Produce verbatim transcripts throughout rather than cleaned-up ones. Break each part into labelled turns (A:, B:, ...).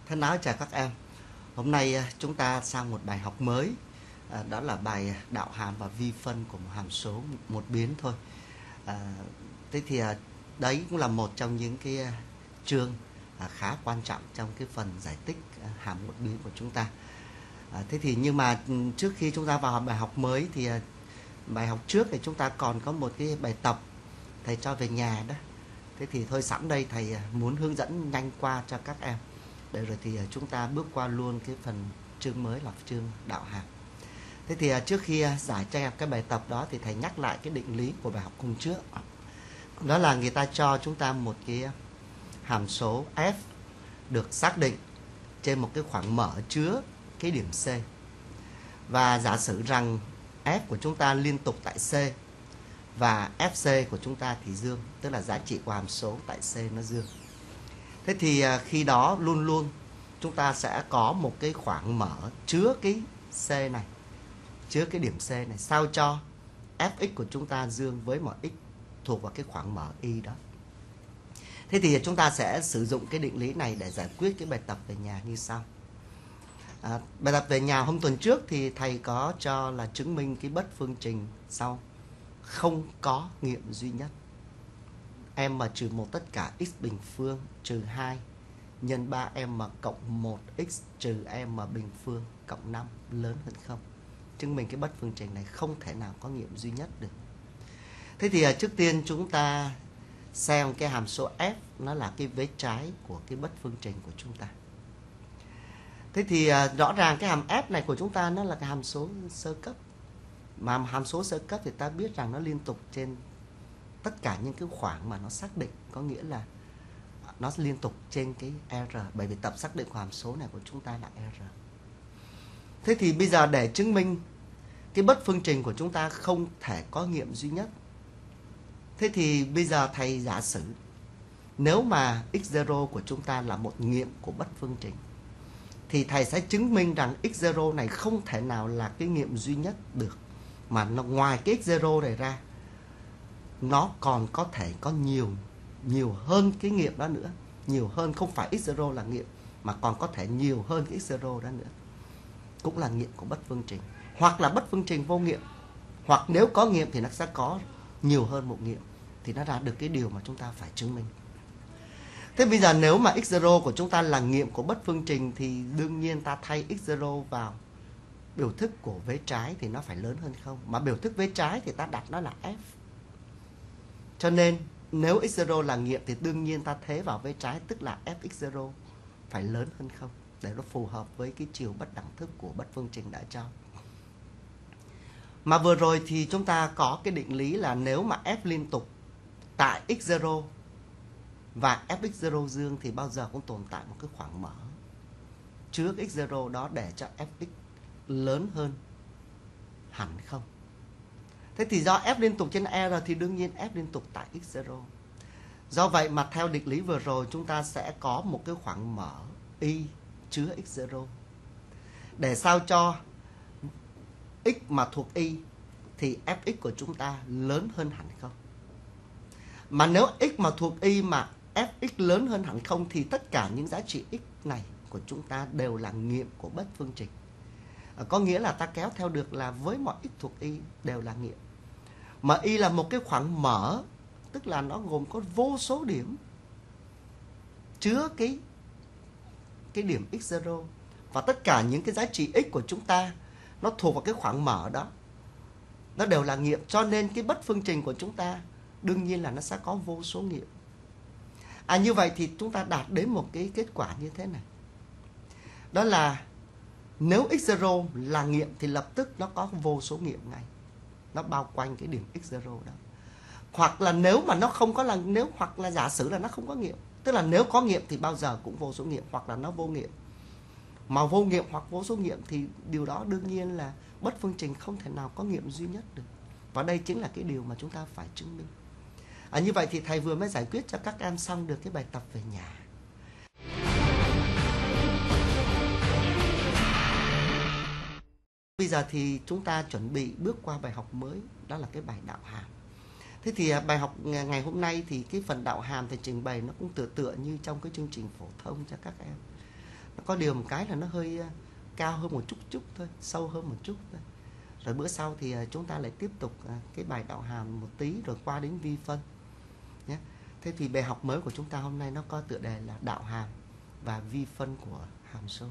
A: Thân ái chào các em. Hôm nay chúng ta sang một bài học mới, à, đó là bài đạo hàm và vi phân của một hàm số một biến thôi. À, thế thì à, đấy cũng là một trong những cái chương à, khá quan trọng trong cái phần giải tích à, hàm một biến của chúng ta. À, thế thì nhưng mà trước khi chúng ta vào bài học mới thì à, bài học trước thì chúng ta còn có một cái bài tập thầy cho về nhà đó. Thế thì thôi sẵn đây thầy muốn hướng dẫn nhanh qua cho các em. Để rồi thì chúng ta bước qua luôn cái phần chương mới là chương đạo hàm. Thế thì trước khi giải cho em cái bài tập đó thì thầy nhắc lại cái định lý của bài học hôm trước. Đó là người ta cho chúng ta một cái hàm số f được xác định trên một cái khoảng mở chứa cái điểm C. Và giả sử rằng f của chúng ta liên tục tại C và fc của chúng ta thì dương, tức là giá trị của hàm số tại C nó dương. Thế thì khi đó luôn luôn chúng ta sẽ có một cái khoảng mở chứa cái C này, chứa cái điểm C này, sao cho fx của chúng ta dương với mọi x thuộc vào cái khoảng mở y đó. Thế thì chúng ta sẽ sử dụng cái định lý này để giải quyết cái bài tập về nhà như sau. À, bài tập về nhà hôm tuần trước thì thầy có cho là chứng minh cái bất phương trình sau không có nghiệm duy nhất. M trừ một tất cả x bình phương trừ hai nhân ba m cộng một x trừ m bình phương cộng năm lớn hơn không. Chứng minh cái bất phương trình này không thể nào có nghiệm duy nhất được. Thế thì trước tiên chúng ta xem cái hàm số f nó là cái vế trái của cái bất phương trình của chúng ta. Thế thì rõ ràng cái hàm f này của chúng ta nó là cái hàm số sơ cấp. Mà hàm số sơ cấp thì ta biết rằng nó liên tục trên tất cả những cái khoảng mà nó xác định, có nghĩa là nó liên tục trên cái R, bởi vì tập xác định của hàm số này của chúng ta là R. Thế thì bây giờ để chứng minh cái bất phương trình của chúng ta không thể có nghiệm duy nhất, thế thì bây giờ thầy giả sử nếu mà x zero của chúng ta là một nghiệm của bất phương trình, thì thầy sẽ chứng minh rằng x zero này không thể nào là cái nghiệm duy nhất được, mà nó ngoài cái x zero này ra nó còn có thể có nhiều nhiều hơn cái nghiệm đó nữa, nhiều hơn, không phải x zero là nghiệm mà còn có thể nhiều hơn cái x zero đó nữa, cũng là nghiệm của bất phương trình, hoặc là bất phương trình vô nghiệm, hoặc nếu có nghiệm thì nó sẽ có nhiều hơn một nghiệm, thì nó ra được cái điều mà chúng ta phải chứng minh. Thế bây giờ nếu mà x zero của chúng ta là nghiệm của bất phương trình thì đương nhiên ta thay x zero vào biểu thức của vế trái thì nó phải lớn hơn không, mà biểu thức vế trái thì ta đặt nó là f. Cho nên nếu x zero là nghiệm thì đương nhiên ta thế vào vế trái, tức là fx zero phải lớn hơn không, để nó phù hợp với cái chiều bất đẳng thức của bất phương trình đã cho. Mà vừa rồi thì chúng ta có cái định lý là nếu mà f liên tục tại x zero và fx zero dương thì bao giờ cũng tồn tại một cái khoảng mở chứa x zero đó để cho fx lớn hơn hẳn không. Thế thì do f liên tục trên R thì đương nhiên f liên tục tại x zero. Do vậy mà theo định lý vừa rồi chúng ta sẽ có một cái khoảng mở y chứa x zero. Để sao cho x mà thuộc y thì fx của chúng ta lớn hơn hẳn không. Mà nếu x mà thuộc y mà fx lớn hơn hẳn không thì tất cả những giá trị x này của chúng ta đều là nghiệm của bất phương trình. À, có nghĩa là ta kéo theo được là với mọi x thuộc y đều là nghiệm. Mà y là một cái khoảng mở, tức là nó gồm có vô số điểm chứa cái cái điểm x zero, và tất cả những cái giá trị x của chúng ta nó thuộc vào cái khoảng mở đó, nó đều là nghiệm. Cho nên cái bất phương trình của chúng ta đương nhiên là nó sẽ có vô số nghiệm. À, như vậy thì chúng ta đạt đến một cái kết quả như thế này. Đó là nếu x zero là nghiệm thì lập tức nó có vô số nghiệm ngay, nó bao quanh cái điểm x zero đó. Hoặc là nếu mà nó không có là nếu hoặc là giả sử là nó không có nghiệm, tức là nếu có nghiệm thì bao giờ cũng vô số nghiệm, hoặc là nó vô nghiệm. Mà vô nghiệm hoặc vô số nghiệm thì điều đó đương nhiên là bất phương trình không thể nào có nghiệm duy nhất được. Và đây chính là cái điều mà chúng ta phải chứng minh. À, như vậy thì thầy vừa mới giải quyết cho các em xong được cái bài tập về nhà. Bây giờ thì chúng ta chuẩn bị bước qua bài học mới, đó là cái bài đạo hàm. Thế thì bài học ngày hôm nay thì cái phần đạo hàm thì trình bày nó cũng tựa tựa như trong cái chương trình phổ thông cho các em. Nó có điều một cái là nó hơi cao hơn một chút chút thôi, sâu hơn một chút thôi. Rồi bữa sau thì chúng ta lại tiếp tục cái bài đạo hàm một tí rồi qua đến vi phân nhé. Thế thì bài học mới của chúng ta hôm nay nó có tựa đề là đạo hàm và vi phân của hàm số.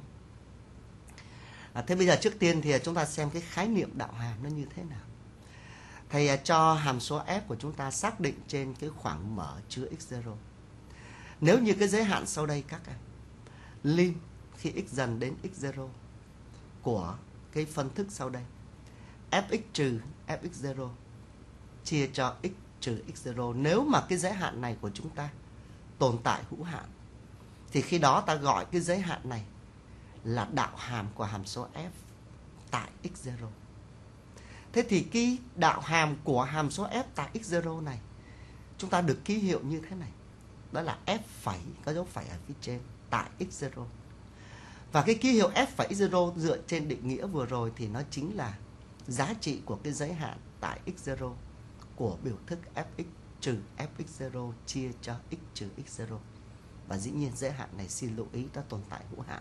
A: À, thế bây giờ trước tiên thì chúng ta xem cái khái niệm đạo hàm nó như thế nào. Thầy cho hàm số f của chúng ta xác định trên cái khoảng mở chứa x zero. Nếu như cái giới hạn sau đây các em, lim khi x dần đến x zero của cái phân thức sau đây, fx trừ fx zero chia cho x trừ x zero, nếu mà cái giới hạn này của chúng ta tồn tại hữu hạn, thì khi đó ta gọi cái giới hạn này là đạo hàm của hàm số f tại x zero. Thế thì cái đạo hàm của hàm số f tại x zero này chúng ta được ký hiệu như thế này. Đó là f phẩy, có dấu phẩy ở phía trên, tại x zero. Và cái ký hiệu f phẩy zero dựa trên định nghĩa vừa rồi thì nó chính là giá trị của cái giới hạn tại x zero của biểu thức fx trừ fx zero chia cho x trừ x zero. Và dĩ nhiên giới hạn này xin lưu ý nó tồn tại hữu hạn.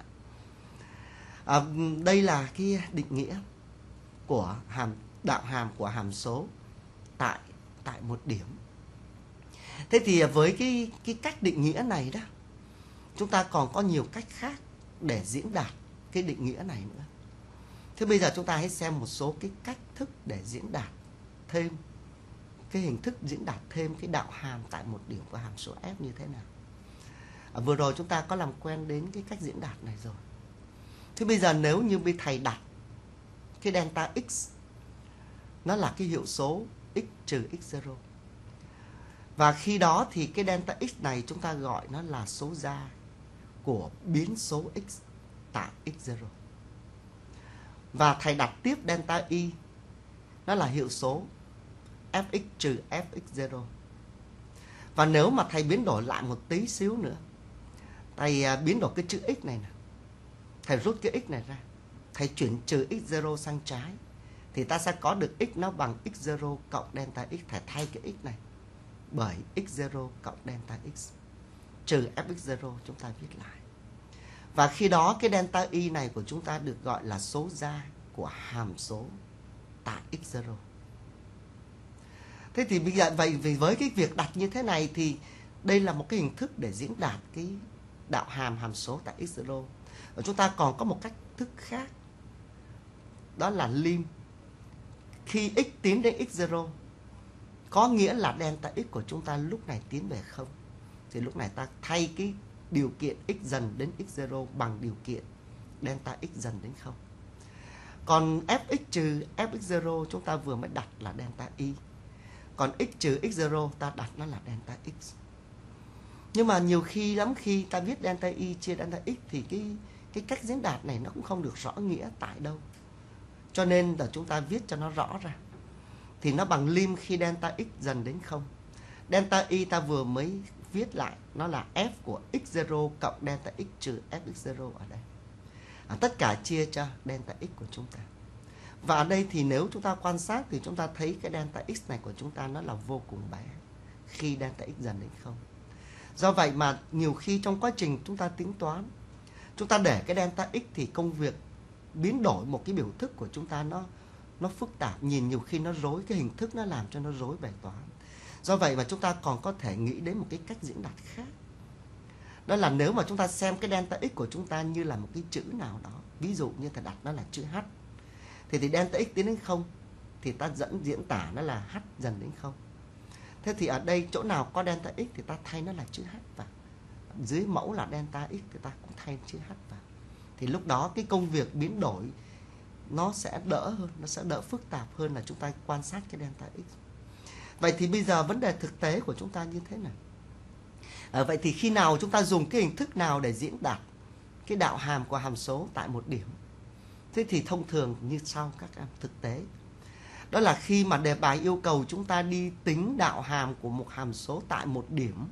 A: À, đây là cái định nghĩa của hàm đạo hàm của hàm số tại tại một điểm. Thế thì với cái cái cách định nghĩa này đó, chúng ta còn có nhiều cách khác để diễn đạt cái định nghĩa này nữa. Thế bây giờ chúng ta hãy xem một số cái cách thức để diễn đạt thêm cái hình thức diễn đạt thêm cái đạo hàm tại một điểm của hàm số f như thế nào. À, vừa rồi chúng ta có làm quen đến cái cách diễn đạt này rồi. Thế bây giờ nếu như bên thầy đặt cái delta x nó là cái hiệu số x trừ x zero, và khi đó thì cái delta x này chúng ta gọi nó là số ra của biến số x tại x zero. Và thầy đặt tiếp delta y nó là hiệu số fx trừ fx zero. Và nếu mà thầy biến đổi lại một tí xíu nữa, thầy biến đổi cái chữ x này nè, thầy rút cái x này ra, thầy chuyển trừ x zero sang trái, thì ta sẽ có được x nó bằng x zero cộng delta x. Thầy thay cái x này bởi x zero cộng delta x trừ fx zero chúng ta viết lại. Và khi đó cái delta y này của chúng ta được gọi là số ra của hàm số tại x zero. Thế thì bây giờ vậy với cái việc đặt như thế này thì đây là một cái hình thức để diễn đạt cái đạo hàm hàm số tại x zero. Và chúng ta còn có một cách thức khác, đó là lim khi x tiến đến x zero, có nghĩa là delta x của chúng ta lúc này tiến về không, thì lúc này ta thay cái điều kiện x dần đến x zero bằng điều kiện delta x dần đến không. Còn fx trừ fx zero chúng ta vừa mới đặt là delta y, còn x trừ x zero ta đặt nó là delta x. Nhưng mà nhiều khi lắm khi ta viết delta y chia delta x thì cái cái cách diễn đạt này nó cũng không được rõ nghĩa tại đâu. Cho nên là chúng ta viết cho nó rõ ra. Thì nó bằng lim khi delta x dần đến không. Delta y ta vừa mới viết lại nó là f của x zero cộng delta x trừ fx zero ở đây. À, tất cả chia cho delta x của chúng ta. Và ở đây thì nếu chúng ta quan sát thì chúng ta thấy cái delta x này của chúng ta nó là vô cùng bé khi delta x dần đến không. Do vậy mà nhiều khi trong quá trình chúng ta tính toán, chúng ta để cái delta x thì công việc biến đổi một cái biểu thức của chúng ta nó nó phức tạp, nhìn nhiều khi nó rối, cái hình thức nó làm cho nó rối bài toán. Do vậy mà chúng ta còn có thể nghĩ đến một cái cách diễn đạt khác. Đó là nếu mà chúng ta xem cái delta x của chúng ta như là một cái chữ nào đó, ví dụ như ta đặt nó là chữ h, thì thì delta x tiến đến không thì ta dẫn diễn tả nó là h dần đến không. Thế thì ở đây chỗ nào có delta x thì ta thay nó là chữ h vào. Dưới mẫu là delta x thì ta cũng thay chữ h vào. Thì lúc đó cái công việc biến đổi nó sẽ đỡ hơn, nó sẽ đỡ phức tạp hơn là chúng ta quan sát cái delta x. Vậy thì bây giờ vấn đề thực tế của chúng ta như thế nào? À, vậy thì khi nào chúng ta dùng cái hình thức nào để diễn đạt cái đạo hàm của hàm số tại một điểm? Thế thì thông thường như sau các em, thực tế. Đó là khi mà đề bài yêu cầu chúng ta đi tính đạo hàm của một hàm số tại một điểm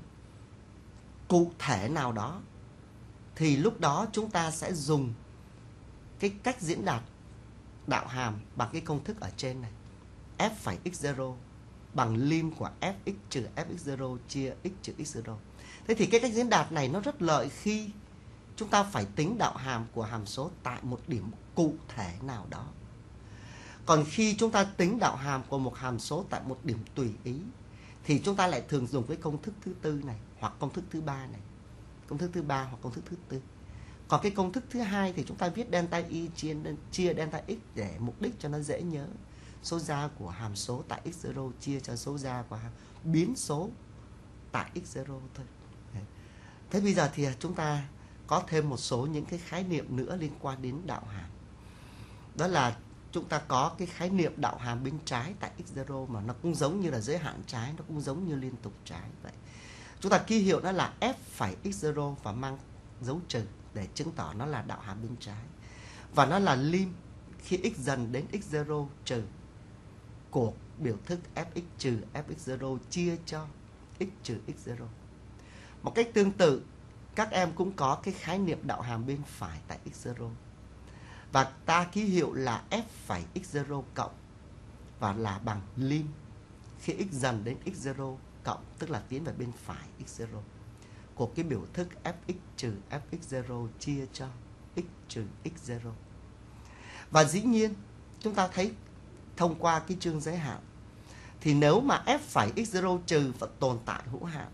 A: cụ thể nào đó, thì lúc đó chúng ta sẽ dùng cái cách diễn đạt đạo hàm bằng cái công thức ở trên này. F phẩy x zero bằng lim của fx trừ fx zero chia x trừ x zero. Thế thì cái cách diễn đạt này nó rất lợi khi chúng ta phải tính đạo hàm của hàm số tại một điểm cụ thể nào đó. Còn khi chúng ta tính đạo hàm của một hàm số tại một điểm tùy ý thì chúng ta lại thường dùng cái công thức thứ tư này hoặc công thức thứ ba này, công thức thứ ba hoặc công thức thứ tư. Còn cái công thức thứ hai thì chúng ta viết delta y chia, chia delta x để mục đích cho nó dễ nhớ. Số ra của hàm số tại x zero chia cho số ra của biến số tại x zero thôi. Thế bây giờ thì chúng ta có thêm một số những cái khái niệm nữa liên quan đến đạo hàm. Đó là chúng ta có cái khái niệm đạo hàm bên trái tại x zero mà nó cũng giống như là giới hạn trái, nó cũng giống như liên tục trái vậy. Chúng ta ký hiệu nó là f phẩy x zero và mang dấu trừ để chứng tỏ nó là đạo hàm bên trái. Và nó là lim khi x dần đến x zero trừ của biểu thức fx trừ fx zero chia cho x trừ x zero. Một cách tương tự, các em cũng có cái khái niệm đạo hàm bên phải tại x zero. Và ta ký hiệu là f phẩy x zero cộng và là bằng lim khi x dần đến x zero cộng, tức là tiến về bên phải x zero, của cái biểu thức fx trừ fx zero chia cho x trừ x zero. Và dĩ nhiên, chúng ta thấy thông qua cái chương giới hạn thì nếu mà f phẩy x zero trừ vẫn tồn tại hữu hạn,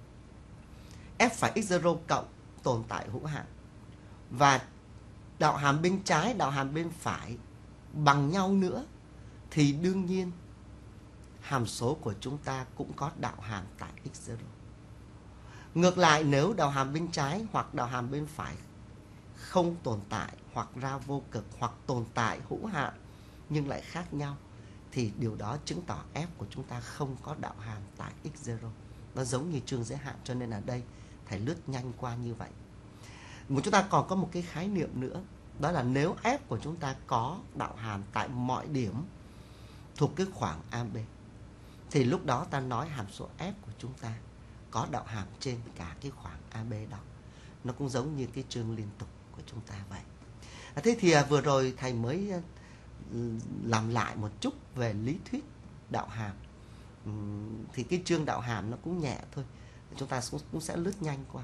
A: f phẩy x zero cộng tồn tại hữu hạn, và đạo hàm bên trái, đạo hàm bên phải bằng nhau nữa, thì đương nhiên hàm số của chúng ta cũng có đạo hàm tại x zero. Ngược lại, nếu đạo hàm bên trái hoặc đạo hàm bên phải không tồn tại hoặc ra vô cực hoặc tồn tại hữu hạn nhưng lại khác nhau, thì điều đó chứng tỏ f của chúng ta không có đạo hàm tại x zero. Nó giống như chương giới hạn, cho nên ở đây thầy lướt nhanh qua như vậy. Mà chúng ta còn có một cái khái niệm nữa, đó là nếu f của chúng ta có đạo hàm tại mọi điểm thuộc cái khoảng a bê, thì lúc đó ta nói hàm số f của chúng ta có đạo hàm trên cả cái khoảng a bê đó. Nó cũng giống như cái chương liên tục của chúng ta vậy. Thế thì vừa rồi thầy mới làm lại một chút về lý thuyết đạo hàm. Thì cái chương đạo hàm nó cũng nhẹ thôi, chúng ta cũng sẽ lướt nhanh qua.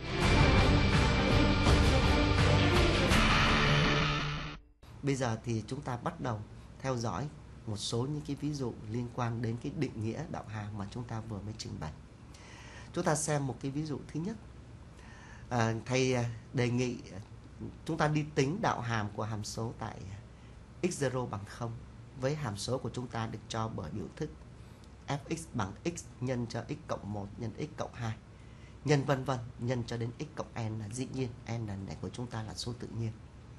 A: Bây giờ thì chúng ta bắt đầu theo dõi một số những cái ví dụ liên quan đến cái định nghĩa đạo hàm mà chúng ta vừa mới trình bày. Chúng ta xem một cái ví dụ thứ nhất. À, thầy đề nghị chúng ta đi tính đạo hàm của hàm số tại x zero bằng không với hàm số của chúng ta được cho bởi biểu thức fx bằng x nhân cho x cộng một nhân x cộng hai nhân vân vân nhân cho đến x cộng n, là dĩ nhiên n này của chúng ta là số tự nhiên.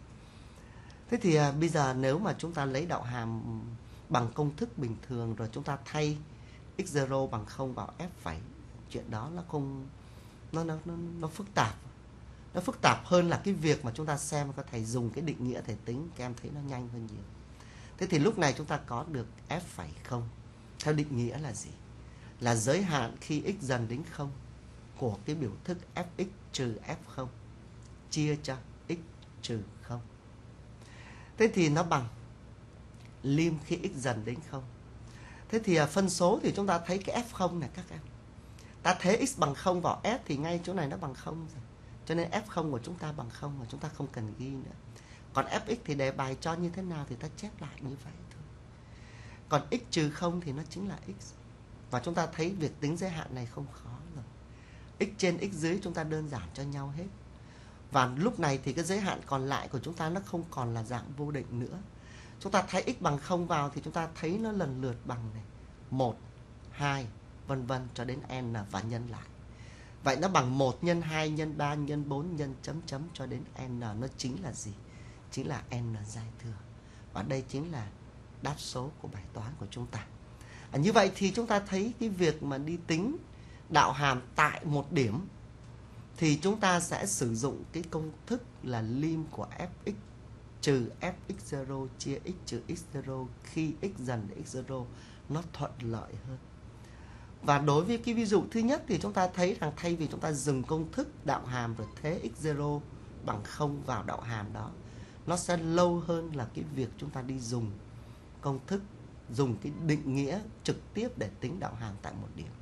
A: Thế thì à, bây giờ nếu mà chúng ta lấy đạo hàm bằng công thức bình thường rồi chúng ta thay x zero bằng không vào f phẩy, chuyện đó nó không nó nó nó, nó phức tạp. Nó phức tạp hơn là cái việc mà chúng ta xem có thầy dùng cái định nghĩa thầy tính, các em thấy nó nhanh hơn nhiều. Thế thì lúc này chúng ta có được f phẩy không. Theo định nghĩa là gì? Là giới hạn khi x dần đến không của cái biểu thức fx trừ f không chia cho x trừ không. Thế thì nó bằng lim khi x dần đến không. Thế thì phân số thì chúng ta thấy cái f không này các em. Ta thế x bằng không vào s thì ngay chỗ này nó bằng không rồi. Cho nên f không của chúng ta bằng không mà chúng ta không cần ghi nữa. Còn fx thì đề bài cho như thế nào thì ta chép lại như vậy thôi. Còn x trừ không thì nó chính là x. Và chúng ta thấy việc tính giới hạn này không khó rồi. X trên x dưới chúng ta đơn giản cho nhau hết. Và lúc này thì cái giới hạn còn lại của chúng ta nó không còn là dạng vô định nữa. Chúng ta thay x bằng không vào thì chúng ta thấy nó lần lượt bằng này, một, hai, vân vân cho đến n và nhân lại. Vậy nó bằng một nhân hai nhân ba nhân bốn nhân chấm chấm cho đến n, nó chính là gì? Chính là n giai thừa. Và đây chính là đáp số của bài toán của chúng ta. À, như vậy thì chúng ta thấy cái việc mà đi tính đạo hàm tại một điểm thì chúng ta sẽ sử dụng cái công thức là lim của fx trừ fx zero chia x trừ x zero khi x dần đến x zero nó thuận lợi hơn. Và đối với cái ví dụ thứ nhất thì chúng ta thấy rằng thay vì chúng ta dừng công thức đạo hàm rồi thế x zero bằng không vào đạo hàm đó, nó sẽ lâu hơn là cái việc chúng ta đi dùng công thức, dùng cái định nghĩa trực tiếp để tính đạo hàm tại một điểm.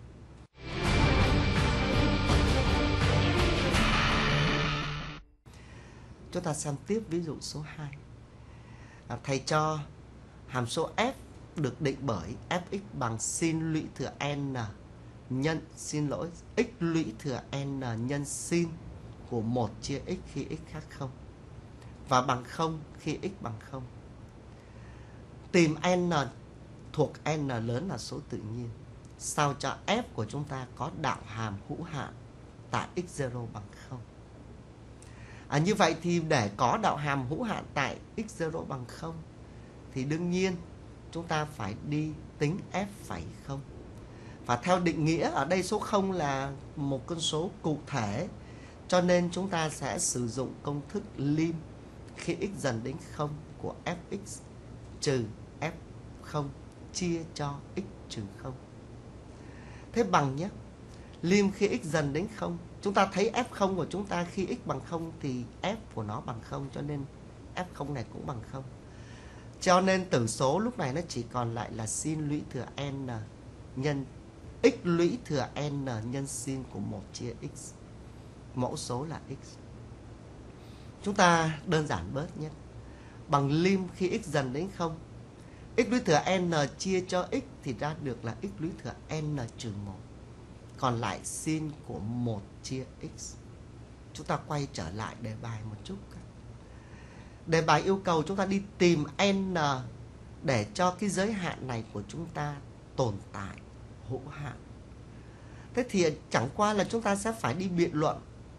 A: Chúng ta xem tiếp ví dụ số hai. À, thầy cho hàm số f được định bởi fx bằng sin lũy thừa n nhân, xin lỗi, x lũy thừa n nhân sin của một chia x khi x khác không và bằng không khi x bằng không. Tìm n thuộc n lớn là số tự nhiên sao cho f của chúng ta có đạo hàm hữu hạn tại x zero bằng không. À, như vậy thì để có đạo hàm hữu hạn tại x zero bằng không thì đương nhiên chúng ta phải đi tính f phẩy không. Và theo định nghĩa ở đây số không là một con số cụ thể, cho nên chúng ta sẽ sử dụng công thức lim khi x dần đến không của fx trừ f không chia cho x trừ không. Thế bằng nhé, lim khi x dần đến không, chúng ta thấy f không của chúng ta khi x bằng không thì f của nó bằng không, cho nên f không này cũng bằng không. Cho nên tử số lúc này nó chỉ còn lại là sin lũy thừa n nhân x lũy thừa n nhân sin của một chia x. Mẫu số là x. Chúng ta đơn giản bớt nhé. Bằng lim khi x dần đến không, x lũy thừa n chia cho x thì ra được là x lũy thừa n trừ một. Còn lại sin của một chia x. Chúng ta quay trở lại đề bài một chút. Đề bài yêu cầu chúng ta đi tìm n để cho cái giới hạn này của chúng ta tồn tại hữu hạn. Thế thì chẳng qua là chúng ta sẽ phải đi biện luận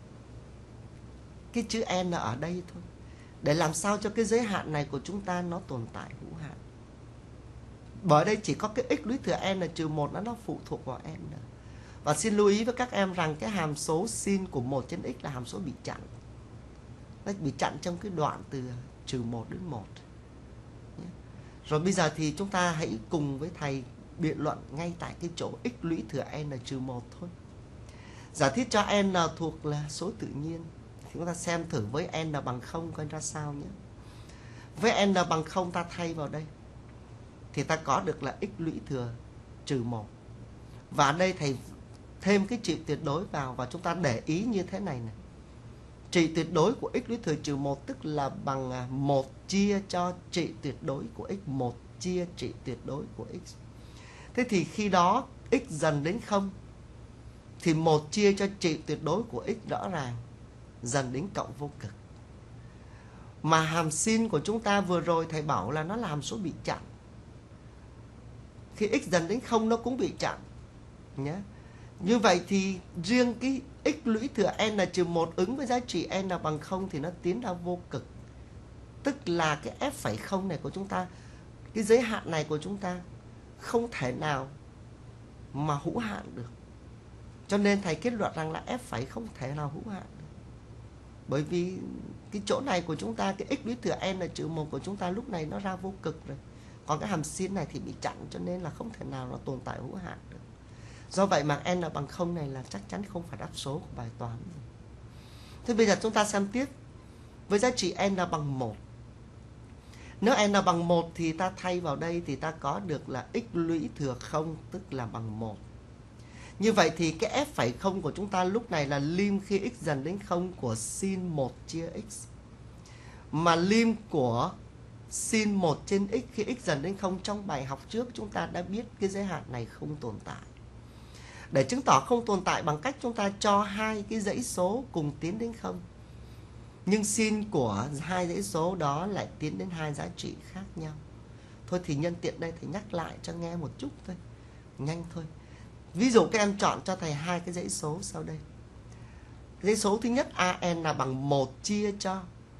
A: cái chữ n ở đây thôi, để làm sao cho cái giới hạn này của chúng ta nó tồn tại hữu hạn. Bởi đây chỉ có cái x lũy thừa n trừ một nó phụ thuộc vào n. Và xin lưu ý với các em rằng cái hàm số sin của một trên x là hàm số bị chặn. Nó bị chặn trong cái đoạn từ trừ một đến một. Rồi bây giờ thì chúng ta hãy cùng với thầy biện luận ngay tại cái chỗ x lũy thừa n trừ một thôi. Giả thiết cho n thuộc là số tự nhiên thì chúng ta xem thử với n bằng không coi ra sao nhé. Với n bằng không ta thay vào đây thì ta có được là x lũy thừa trừ một. Và đây thầy thêm cái trị tuyệt đối vào và chúng ta để ý như thế này này. Trị tuyệt đối của x lũy thừa trừ một tức là bằng một chia cho trị tuyệt đối của x, một chia trị tuyệt đối của x. Thế thì khi đó x dần đến không thì một chia cho trị tuyệt đối của x rõ ràng dần đến cộng vô cực. Mà hàm sin của chúng ta vừa rồi thầy bảo là nó là hàm số bị chặn. Khi x dần đến không nó cũng bị chặn nhé. Như vậy thì riêng cái x lũy thừa n trừ một ứng với giá trị n bằng không thì nó tiến ra vô cực. Tức là cái f phẩy không này của chúng ta, cái giới hạn này của chúng ta không thể nào mà hữu hạn được. Cho nên thầy kết luận rằng là f phẩy không thể nào hữu hạn được. Bởi vì cái chỗ này của chúng ta, cái x lũy thừa n trừ một của chúng ta lúc này nó ra vô cực rồi. Còn cái hàm sin này thì bị chặn, cho nên là không thể nào nó tồn tại hữu hạn được. Do vậy mà n bằng không này là chắc chắn không phải đáp số của bài toán. Thế bây giờ chúng ta xem tiếp với giá trị n bằng một. Nếu n bằng một thì ta thay vào đây thì ta có được là x lũy thừa không tức là bằng một. Như vậy thì cái f phẩy không của chúng ta lúc này là lim khi x dần đến không của sin một chia x. Mà lim của sin một trên x khi x dần đến không trong bài học trước chúng ta đã biết cái giới hạn này không tồn tại. Để chứng tỏ không tồn tại bằng cách chúng ta cho hai cái dãy số cùng tiến đến không. Nhưng sin của hai dãy số đó lại tiến đến hai giá trị khác nhau. Thôi thì nhân tiện đây thầy nhắc lại cho nghe một chút thôi. Nhanh thôi. Ví dụ các em chọn cho thầy hai cái dãy số sau đây. Dãy số thứ nhất an là bằng một chia cho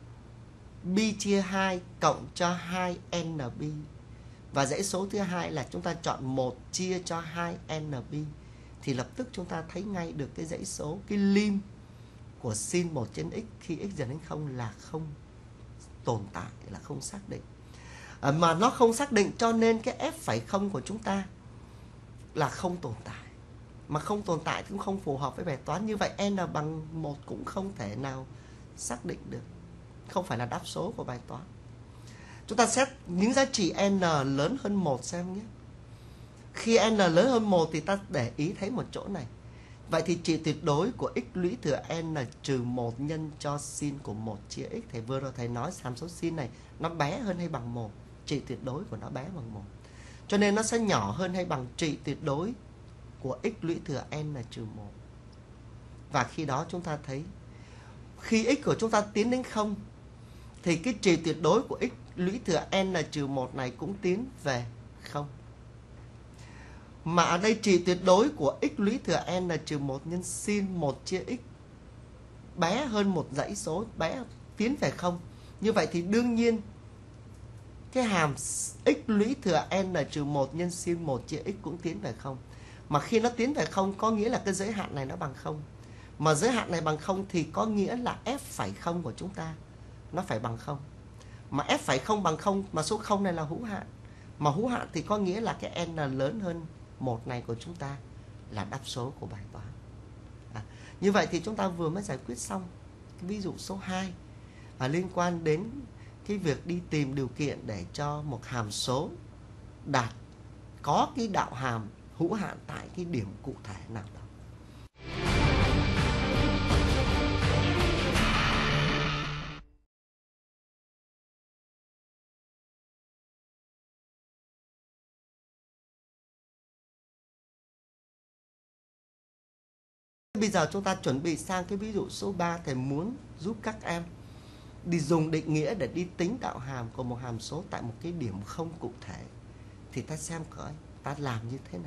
A: bi chia hai cộng cho hai en bi. Và dãy số thứ hai là chúng ta chọn một chia cho hai en bi. Thì lập tức chúng ta thấy ngay được cái dãy số, cái lim của sin một trên x khi x dần đến không là không tồn tại, là không xác định. À, mà nó không xác định cho nên cái f phẩy không của chúng ta là không tồn tại. Mà không tồn tại cũng không phù hợp với bài toán. Như vậy n bằng một cũng không thể nào xác định được. Không phải là đáp số của bài toán. Chúng ta xét những giá trị n lớn hơn một xem nhé. Khi n lớn hơn một thì ta để ý thấy một chỗ này. Vậy thì trị tuyệt đối của x lũy thừa n là trừ một nhân cho sin của một chia x. Thầy vừa rồi thầy nói hàm số sin này nó bé hơn hay bằng một, trị tuyệt đối của nó bé bằng một. Cho nên nó sẽ nhỏ hơn hay bằng trị tuyệt đối của x lũy thừa n là trừ một. Và khi đó chúng ta thấy khi x của chúng ta tiến đến không thì cái trị tuyệt đối của x lũy thừa n là trừ một này cũng tiến về không. Mà ở đây trị tuyệt đối của x lũy thừa n là trừ một nhân sin một chia x bé hơn một dãy số, bé tiến về không. Như vậy thì đương nhiên cái hàm x lũy thừa n là trừ một nhân sin một chia x cũng tiến về không. Mà khi nó tiến về không có nghĩa là cái giới hạn này nó bằng không. Mà giới hạn này bằng không thì có nghĩa là f phẩy không của chúng ta nó phải bằng không. Mà f phẩy không bằng không, mà số không này là hữu hạn. Mà hữu hạn thì có nghĩa là cái n lớn hơn một này của chúng ta là đáp số của bài toán. À, như vậy thì chúng ta vừa mới giải quyết xong cái ví dụ số hai à, liên quan đến cái việc đi tìm điều kiện để cho một hàm số đạt có cái đạo hàm hữu hạn tại cái điểm cụ thể nào đó. Bây giờ chúng ta chuẩn bị sang cái ví dụ số ba. Thầy muốn giúp các em đi dùng định nghĩa để đi tính đạo hàm của một hàm số tại một cái điểm không cụ thể. Thì ta xem coi ta làm như thế nào.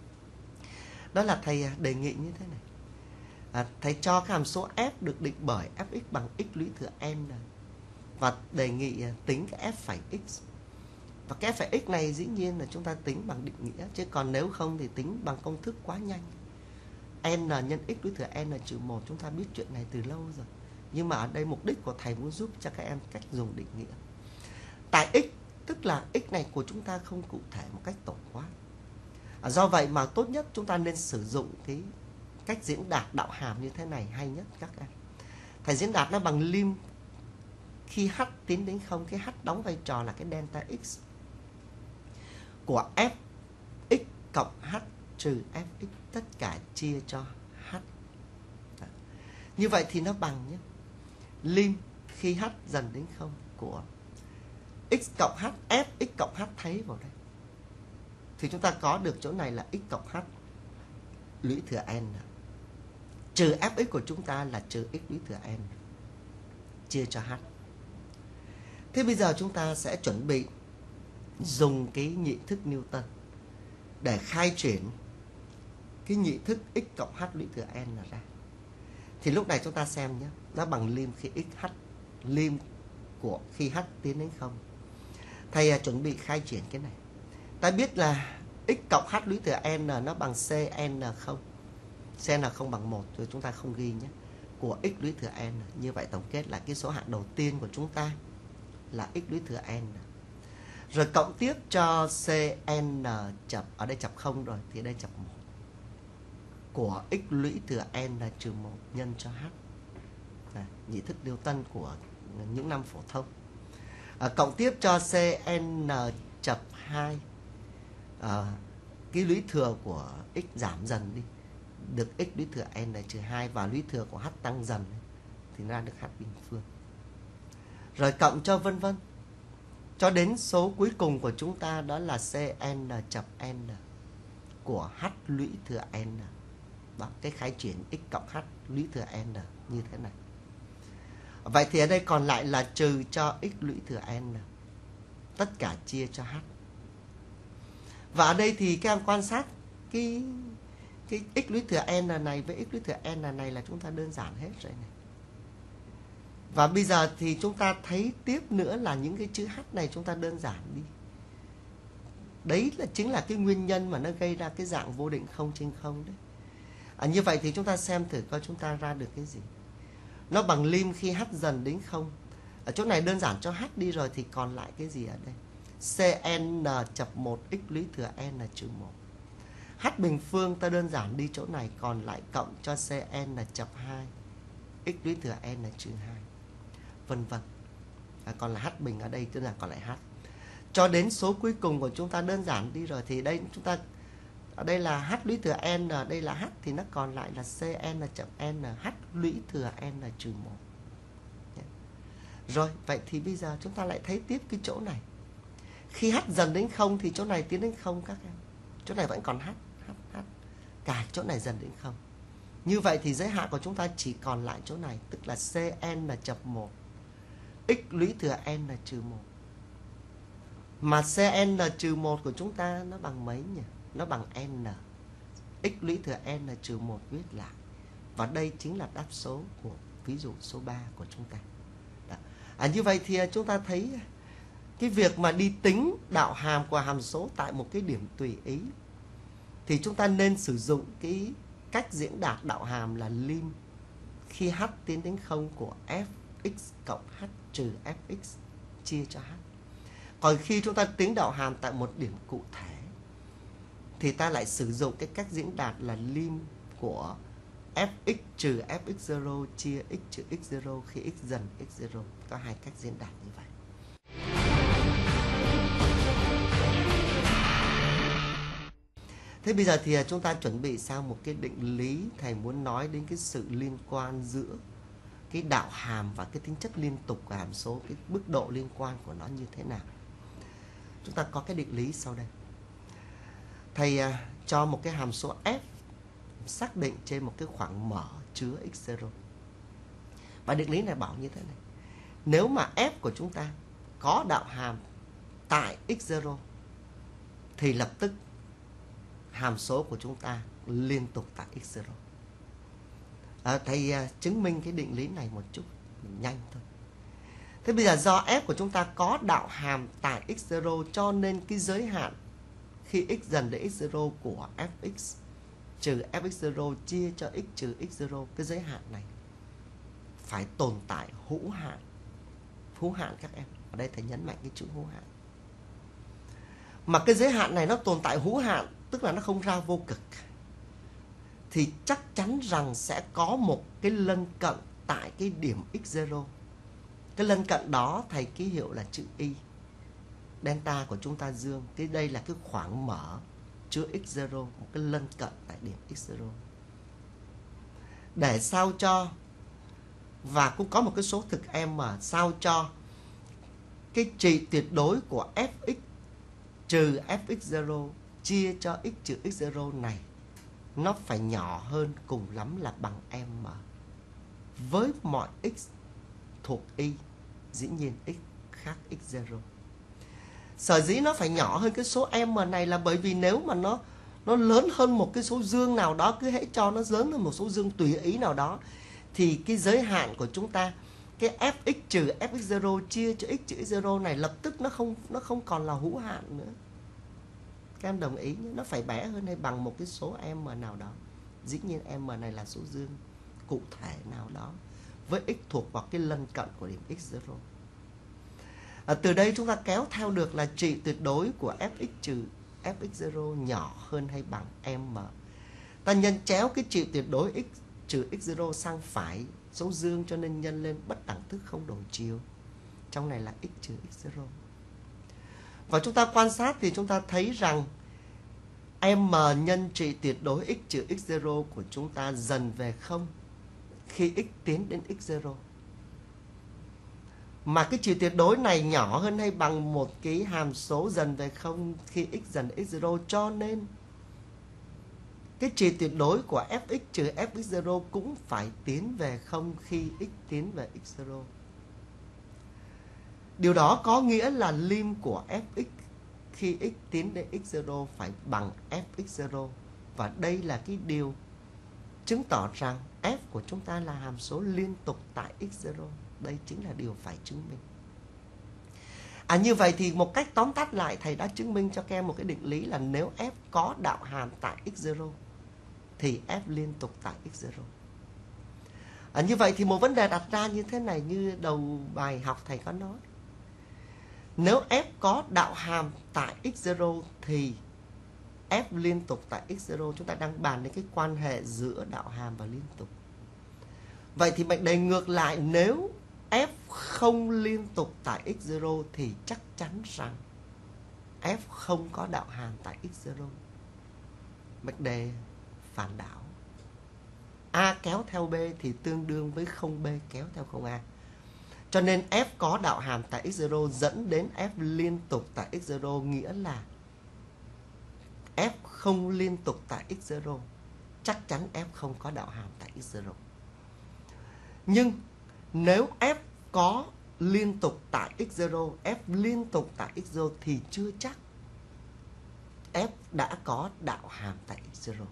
A: Đó là thầy đề nghị như thế này. À, thầy cho cái hàm số f được định bởi fx bằng x lũy thừa n và đề nghị tính cái f phẩy x. Và cái f phẩy x này dĩ nhiên là chúng ta tính bằng định nghĩa, chứ còn nếu không thì tính bằng công thức quá nhanh. N nhân x lũy thừa n trừ một, chúng ta biết chuyện này từ lâu rồi. Nhưng mà ở đây mục đích của thầy muốn giúp cho các em cách dùng định nghĩa. Tại x, tức là x này của chúng ta không cụ thể một cách tổng quát. À, do vậy mà tốt nhất chúng ta nên sử dụng cái cách diễn đạt đạo hàm như thế này hay nhất các em. Thầy diễn đạt nó bằng lim khi h tiến đến không, cái h đóng vai trò là cái delta x của f x cộng h trừ fx tất cả chia cho h. Đó. Như vậy thì nó bằng nhé. Lim khi h dần đến không của x cộng h, f x cộng h thấy vào đây. Thì chúng ta có được chỗ này là x cộng h lũy thừa n. Trừ fx của chúng ta là trừ x lũy thừa n. Chia cho h. Thế bây giờ chúng ta sẽ chuẩn bị dùng cái nhị thức Newton để khai triển cái nhị thức x cộng h lũy thừa n ra. Thì lúc này chúng ta xem nhé. Nó bằng lim khi x h, lim của khi h tiến đến không. Thầy à, chuẩn bị khai triển cái này. Ta biết là x cộng h lũy thừa n nó bằng cn không. Cn không bằng một, rồi chúng ta không ghi nhé. Của x lũy thừa n. Như vậy tổng kết là cái số hạng đầu tiên của chúng ta là x lũy thừa n. Rồi cộng tiếp cho cn chập, ở đây chập không rồi thì ở đây chập một. Của x lũy thừa n là trừ một nhân cho h. À, nhị thức Newton của những năm phổ thông. À, cộng tiếp cho cn chập hai. À, cái lũy thừa của x giảm dần đi, được x lũy thừa n là trừ hai, và lũy thừa của h tăng dần thì ra được h bình phương. Rồi cộng cho vân vân cho đến số cuối cùng của chúng ta, đó là cn chập n của h lũy thừa n. Đó, cái khái triển x cộng h lũy thừa n như thế này. Vậy thì ở đây còn lại là trừ cho x lũy thừa n, tất cả chia cho h. Và ở đây thì các em quan sát cái cái x lũy thừa n này với x lũy thừa n này là chúng ta đơn giản hết rồi này. Và bây giờ thì chúng ta thấy tiếp nữa là những cái chữ h này chúng ta đơn giản đi. Đấy là chính là cái nguyên nhân mà nó gây ra cái dạng vô định không trên không đấy. À, như vậy thì chúng ta xem thử coi chúng ta ra được cái gì. Nó bằng lim khi h dần đến không. Ở chỗ này đơn giản cho h đi rồi thì còn lại cái gì ở đây? Cn chập một x lũy thừa n là trừ một. H bình phương ta đơn giản đi chỗ này, còn lại cộng cho cn chập hai x lũy thừa n là trừ hai. Vân vân. À, còn là h bình ở đây tức là còn lại h. Cho đến số cuối cùng của chúng ta đơn giản đi rồi thì đây chúng ta
B: Ở đây là h lũy thừa n, ở đây là h thì nó còn lại là cn chấm n, h lũy thừa n trừ một. Rồi, vậy thì bây giờ chúng ta lại thấy tiếp cái chỗ này. Khi h dần đến không thì chỗ này tiến đến không các em. Chỗ này vẫn còn h, h, h. Cả chỗ này dần đến không. Như vậy thì giới hạn của chúng ta chỉ còn lại chỗ này, tức là cn chấm một, x lũy thừa n trừ một. Mà cn trừ một của chúng ta nó bằng mấy nhỉ? Nó bằng n. X lũy thừa n trừ một viết lại. Và đây chính là đáp số của ví dụ số ba của chúng ta. Đó. À, như vậy thì chúng ta thấy cái việc mà đi tính đạo hàm của hàm số tại một cái điểm tùy ý thì chúng ta nên sử dụng cái cách diễn đạt đạo hàm là lim khi h tiến đến không của fx cộng h trừ fx chia cho h. Còn khi chúng ta tính đạo hàm tại một điểm cụ thể thì ta lại sử dụng cái cách diễn đạt là lim của fx trừ fx zero chia x trừ x zero khi x dần x zero. Có hai cách diễn đạt như vậy. Thế bây giờ thì chúng ta chuẩn bị sang một cái định lý. Thầy muốn nói đến cái sự liên quan giữa cái đạo hàm và cái tính chất liên tục của hàm số, cái mức độ liên quan của nó như thế nào. Chúng ta có cái định lý sau đây. Thầy à, cho một cái hàm số f xác định trên một cái khoảng mở chứa x zero. Và định lý này bảo như thế này. Nếu mà f của chúng ta có đạo hàm tại x zero thì lập tức hàm số của chúng ta liên tục tại x zero. À, thầy à, chứng minh cái định lý này một chút, mình nhanh thôi. Thế bây giờ do f của chúng ta có đạo hàm tại x zero cho nên cái giới hạn khi x dần đến x zero của fx trừ fx zero chia cho x trừ x zero, cái giới hạn này phải tồn tại hữu hạn. Hữu hạn các em. Ở đây thầy nhấn mạnh cái chữ hữu hạn. Mà cái giới hạn này nó tồn tại hữu hạn, tức là nó không ra vô cực, thì chắc chắn rằng sẽ có một cái lân cận tại cái điểm x zero. Cái lân cận đó thầy ký hiệu là chữ y. Delta của chúng ta dương. Cái đây là cái khoảng mở chứa x zero, một cái lân cận tại điểm x zero. Để sao cho, và cũng có một cái số thực m sao cho cái trị tuyệt đối của fx trừ fx zero chia cho x trừ x zero này nó phải nhỏ hơn cùng lắm là bằng m với mọi x thuộc y, dĩ nhiên x khác x zero. Sở dĩ nó phải nhỏ hơn cái số m này là bởi vì nếu mà nó nó lớn hơn một cái số dương nào đó, cứ hãy cho nó lớn hơn một số dương tùy ý nào đó, thì cái giới hạn của chúng ta, cái fx trừ fx zero chia cho x trừ x zero này lập tức nó không nó không còn là hữu hạn nữa. Các em đồng ý nhé, nó phải bé hơn hay bằng một cái số m nào đó. Dĩ nhiên m này là số dương cụ thể nào đó với x thuộc vào cái lân cận của điểm x zero. À, từ đây chúng ta kéo theo được là trị tuyệt đối của fx trừ fx zero nhỏ hơn hay bằng m. Ta nhân chéo cái trị tuyệt đối x trừ x zero sang phải số dương cho nên nhân lên bất đẳng thức không đổi chiều. Trong này là x trừ x zero. Và chúng ta quan sát thì chúng ta thấy rằng m nhân trị tuyệt đối x trừ x zero của chúng ta dần về không khi x tiến đến x zero. Mà cái trị tuyệt đối này nhỏ hơn hay bằng một cái hàm số dần về không khi x dần đến x zero, cho nên cái trị tuyệt đối của fx trừ fx zero cũng phải tiến về không khi x tiến về x zero. Điều đó có nghĩa là lim của fx khi x tiến đến x zero phải bằng fx zero. Và đây là cái điều chứng tỏ rằng f của chúng ta là hàm số liên tục tại x zero. Đây chính là điều phải chứng minh. À, như vậy thì một cách tóm tắt lại, thầy đã chứng minh cho các em một cái định lý là nếu f có đạo hàm tại x zero thì f liên tục tại x zero. À, như vậy thì một vấn đề đặt ra như thế này, như đầu bài học thầy có nói. Nếu f có đạo hàm tại x zero thì f liên tục tại x zero. Chúng ta đang bàn đến cái quan hệ giữa đạo hàm và liên tục. Vậy thì mệnh đề ngược lại, nếu f không liên tục tại x zero thì chắc chắn rằng f không có đạo hàm tại x zero. mắc đê phản đảo. A kéo theo B thì tương đương với không B kéo theo không A. Cho nên F có đạo hàm tại x zero dẫn đến F liên tục tại x zero, nghĩa là F không liên tục tại x zero. Chắc chắn F không có đạo hàm tại x zero. Nhưng nếu F có liên tục tại x zero, F liên tục tại x zero thì chưa chắc F đã có đạo hàm tại x zero.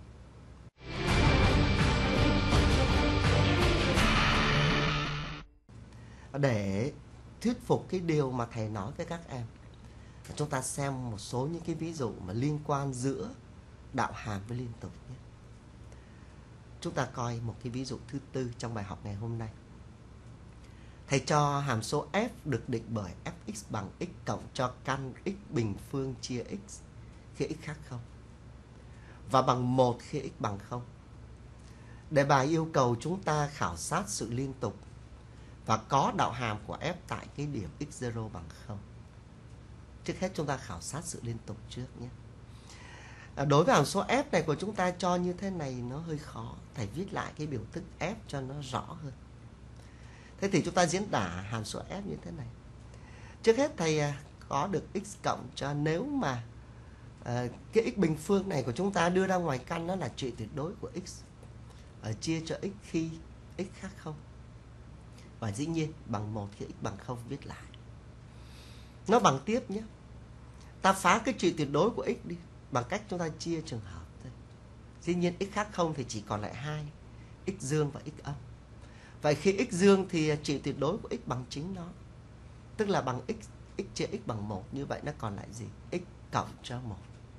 B: Để thuyết phục cái điều mà thầy nói với các em, chúng ta xem một số những cái ví dụ mà liên quan giữa đạo hàm với liên tục nhé. Chúng ta coi một cái ví dụ thứ tư trong bài học ngày hôm nay. Thầy cho hàm số f được định bởi fx bằng x cộng cho căn x bình phương chia x khi x khác không, và bằng một khi x bằng không. Đề bài yêu cầu chúng ta khảo sát sự liên tục và có đạo hàm của f tại cái điểm x zero bằng không. Trước hết chúng ta khảo sát sự liên tục trước nhé. Đối với hàm số f này của chúng ta cho như thế này nó hơi khó. Thầy viết lại cái biểu thức f cho nó rõ hơn. Thế thì chúng ta diễn tả hàm số f như thế này. Trước hết thầy có được x cộng cho, nếu mà uh, cái x bình phương này của chúng ta đưa ra ngoài căn nó là trị tuyệt đối của x, uh, chia cho x khi x khác không. Và dĩ nhiên bằng một khi x bằng không viết lại. Nó bằng tiếp nhé. Ta phá cái trị tuyệt đối của x đi bằng cách chúng ta chia trường hợp thôi. Dĩ nhiên x khác không thì chỉ còn lại hai, x dương và x âm. Vậy khi x dương thì trị tuyệt đối của x bằng chính nó, tức là bằng x, x chia x bằng một. Như vậy nó còn lại gì? X cộng cho một.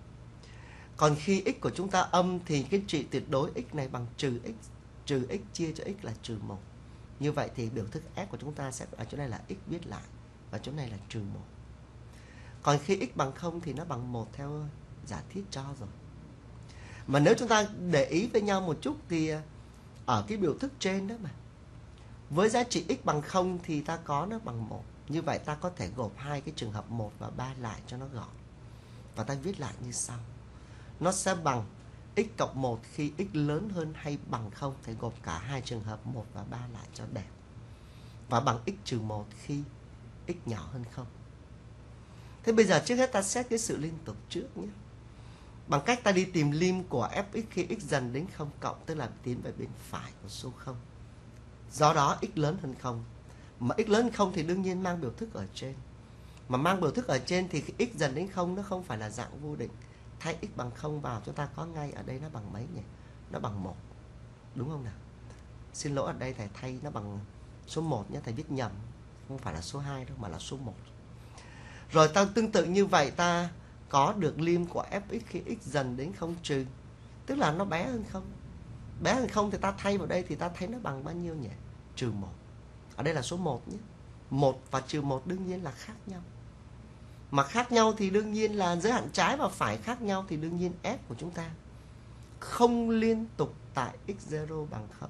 B: Còn khi x của chúng ta âm thì cái trị tuyệt đối x này bằng trừ x. Trừ x chia cho x là trừ một. Như vậy thì biểu thức f của chúng ta sẽ ở chỗ này là x viết lại, và chỗ này là trừ một. Còn khi x bằng không thì nó bằng một theo giả thiết cho rồi. Mà nếu chúng ta để ý với nhau một chút thì ở cái biểu thức trên đó mà, với giá trị x bằng không thì ta có nó bằng một. Như vậy ta có thể gộp hai cái trường hợp một và ba lại cho nó gọn. Và ta viết lại như sau. Nó sẽ bằng x cộng một khi x lớn hơn hay bằng không. Thầy gộp cả hai trường hợp một và ba lại cho đẹp. Và bằng x trừ một khi x nhỏ hơn không. Thế bây giờ trước hết ta xét cái sự liên tục trước nhé. Bằng cách ta đi tìm lim của fx khi x dần đến không cộng, tức là tiến về bên phải của số không. Do đó x lớn hơn không. Mà x lớn hơn không thì đương nhiên mang biểu thức ở trên. Mà mang biểu thức ở trên thì khi x dần đến không nó không phải là dạng vô định. Thay x bằng không vào chúng ta có ngay ở đây nó bằng mấy nhỉ? Nó bằng một. Đúng không nào? Xin lỗi, ở đây thầy thay nó bằng số một nhé, thầy viết nhầm. Không phải là số hai đâu mà là số một. Rồi ta tương tự như vậy ta có được lim của fx khi x dần đến không trừ, tức là nó bé hơn không. Bé hơn không thì ta thay vào đây thì ta thấy nó bằng bao nhiêu nhỉ? Trừ một. Ở đây là số một nhé. một và trừ một đương nhiên là khác nhau. Mà khác nhau thì đương nhiên là giới hạn trái và phải khác nhau, thì đương nhiên f của chúng ta không liên tục tại x zero bằng không.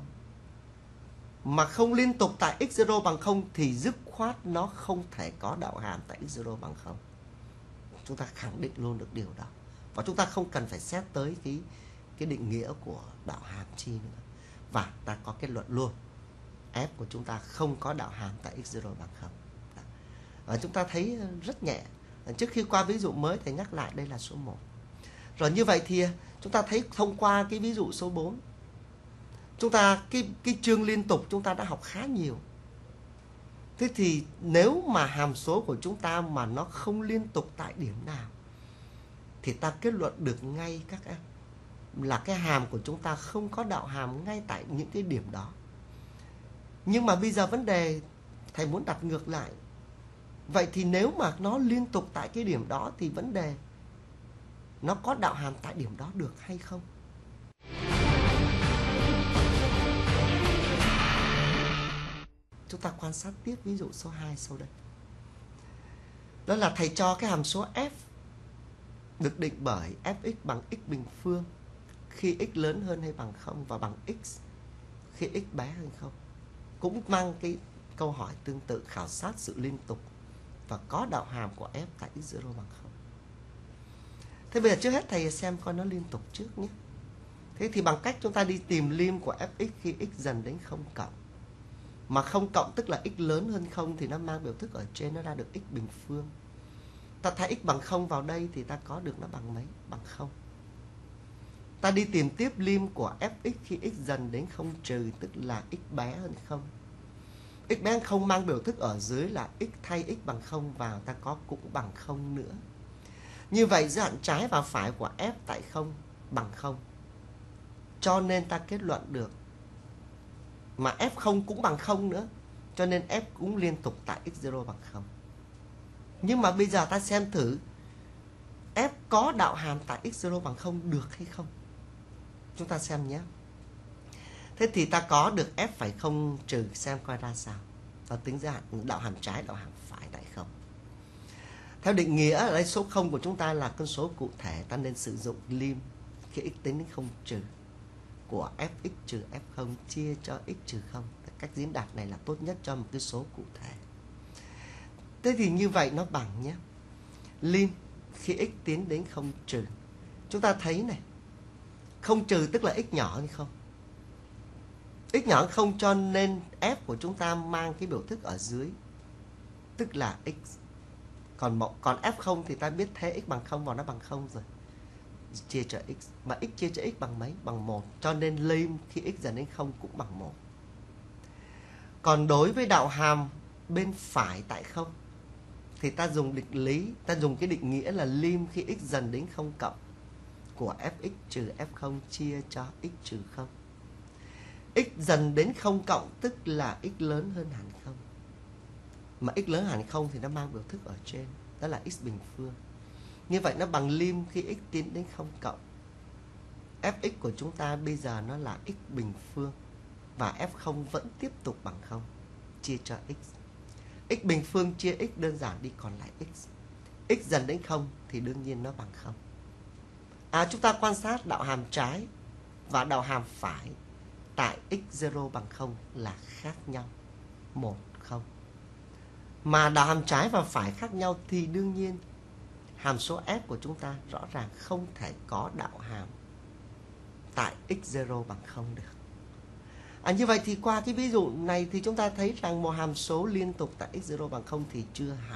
B: Mà không liên tục tại x zero bằng không thì dứt khoát nó không thể có đạo hàm tại x zero bằng không. Chúng ta khẳng định luôn được điều đó. Và chúng ta không cần phải xét tới cái, cái định nghĩa của đạo hàm chi nữa. Và ta có kết luận luôn. F của chúng ta không có đạo hàm tại x zero bằng không. Và chúng ta thấy rất nhẹ. Trước khi qua ví dụ mới thì nhắc lại đây là số một. Rồi như vậy thì chúng ta thấy thông qua cái ví dụ số bốn, chúng ta cái, cái chương liên tục chúng ta đã học khá nhiều. Thế thì nếu mà hàm số của chúng ta mà nó không liên tục tại điểm nào thì ta kết luận được ngay các em là cái hàm của chúng ta không có đạo hàm ngay tại những cái điểm đó. Nhưng mà bây giờ vấn đề thầy muốn đặt ngược lại. Vậy thì nếu mà nó liên tục tại cái điểm đó thì vấn đề nó có đạo hàm tại điểm đó được hay không? Chúng ta quan sát tiếp ví dụ số hai sau đây. Đó là thầy cho cái hàm số f được định bởi fx bằng x bình phương khi x lớn hơn hay bằng không và bằng x khi x bé hơn không. Cũng mang cái câu hỏi tương tự, khảo sát sự liên tục và có đạo hàm của f tại x zero bằng không. Thế bây giờ trước hết thầy xem coi nó liên tục trước nhé. Thế thì bằng cách chúng ta đi tìm lim của Fx khi x dần đến không cộng. Mà không cộng tức là x lớn hơn không thì nó mang biểu thức ở trên, nó ra được x bình phương. Ta thay x bằng không vào đây thì ta có được nó bằng mấy? Bằng không. Ta đi tìm tiếp lim của Fx khi x dần đến không trừ, tức là x bé hơn không. X bé hơn không mang biểu thức ở dưới là x thay x bằng không vào, ta có cũng bằng không nữa. Như vậy giới hạn trái và phải của f tại không bằng không. Cho nên ta kết luận được mà f không cũng bằng không nữa. Cho nên f cũng liên tục tại x zero bằng không. Nhưng mà bây giờ ta xem thử f có đạo hàm tại x zero bằng không được hay không. Chúng ta xem nhé. Thế thì ta có được f phải không trừ, xem coi ra sao. Ta tính ra đạo hàm trái, đạo hàm phải tại không. Theo định nghĩa ở đây số không của chúng ta là con số cụ thể, ta nên sử dụng lim khi x tính đến không trừ của fx trừ f không chia cho x trừ không. Cách diễn đạt này là tốt nhất cho một cái số cụ thể. Thế thì như vậy nó bằng nhé. Lim khi x tiến đến không trừ. Chúng ta thấy này, không trừ tức là x nhỏ hay không. X nhỏ không cho nên f của chúng ta mang cái biểu thức ở dưới, tức là x. Còn một, còn f không thì ta biết thế x bằng không vào nó bằng không rồi. Chia cho x. Mà x chia cho x bằng mấy? Bằng một. Cho nên lim khi x dần đến không cũng bằng một. Còn đối với đạo hàm bên phải tại không thì ta dùng định lý, ta dùng cái định nghĩa là lim khi x dần đến không cộng của fx trừ f không chia cho x trừ không. X dần đến không cộng tức là x lớn hơn hẳn không. Mà x lớn hẳn không thì nó mang biểu thức ở trên, đó là x bình phương. Như vậy nó bằng lim khi x tiến đến không cộng. Fx của chúng ta bây giờ nó là x bình phương và f không vẫn tiếp tục bằng không, chia cho x. X bình phương chia x đơn giản đi còn lại x. X dần đến không thì đương nhiên nó bằng không. À, chúng ta quan sát đạo hàm trái và đạo hàm phải tại x zero bằng không là khác nhau. một, không. Mà đạo hàm trái và phải khác nhau thì đương nhiên hàm số f của chúng ta rõ ràng không thể có đạo hàm tại x zero bằng không được. À, như vậy thì qua cái ví dụ này thì chúng ta thấy rằng một hàm số liên tục tại x zero bằng không thì chưa hẳn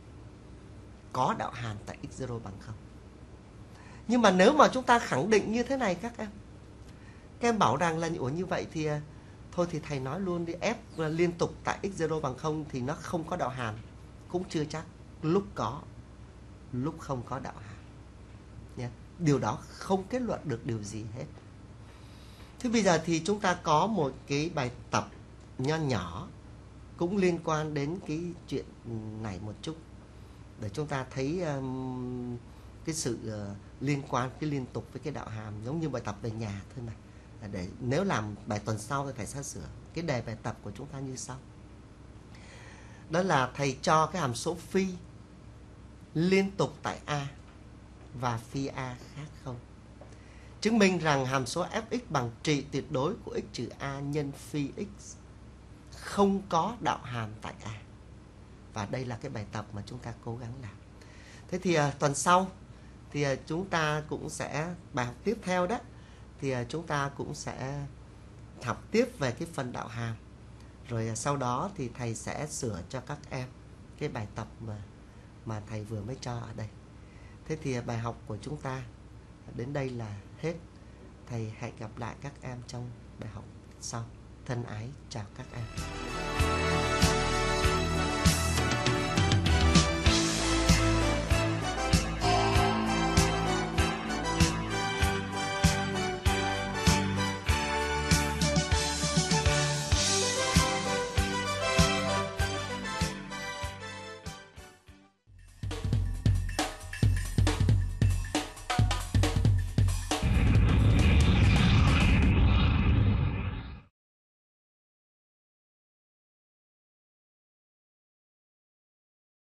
B: có đạo hàm tại x zero bằng không. Nhưng mà nếu mà chúng ta khẳng định như thế này các em, các em bảo rằng là ủa như vậy thì thôi thì thầy nói luôn đi, f liên tục tại x zero bằng không thì nó không có đạo hàm, cũng chưa chắc. Lúc có, lúc không có đạo hàm. Yeah. Điều đó không kết luận được điều gì hết. Thế bây giờ thì chúng ta có một cái bài tập nho nhỏ cũng liên quan đến cái chuyện này một chút, để chúng ta thấy um, cái sự uh, liên quan, cái liên tục với cái đạo hàm, giống như bài tập về nhà thôi mà. Để nếu làm bài tuần sau thì thầy sẽ sửa. Cái đề bài tập của chúng ta như sau. Đó là thầy cho cái hàm số phi liên tục tại A và phi A khác không. Chứng minh rằng hàm số fx bằng trị tuyệt đối của x trừ A nhân phi x không có đạo hàm tại A. Và đây là cái bài tập mà chúng ta cố gắng làm. Thế thì uh, tuần sau thì uh, chúng ta cũng sẽ, bài học tiếp theo đó, thì uh, chúng ta cũng sẽ học tiếp về cái phần đạo hàm. Rồi uh, sau đó thì thầy sẽ sửa cho các em cái bài tập mà, mà thầy vừa mới cho ở đây. Thế thì uh, bài học của chúng ta đến đây là hết. Thầy hẹn gặp lại các em trong bài học sau. Thân ái chào các em.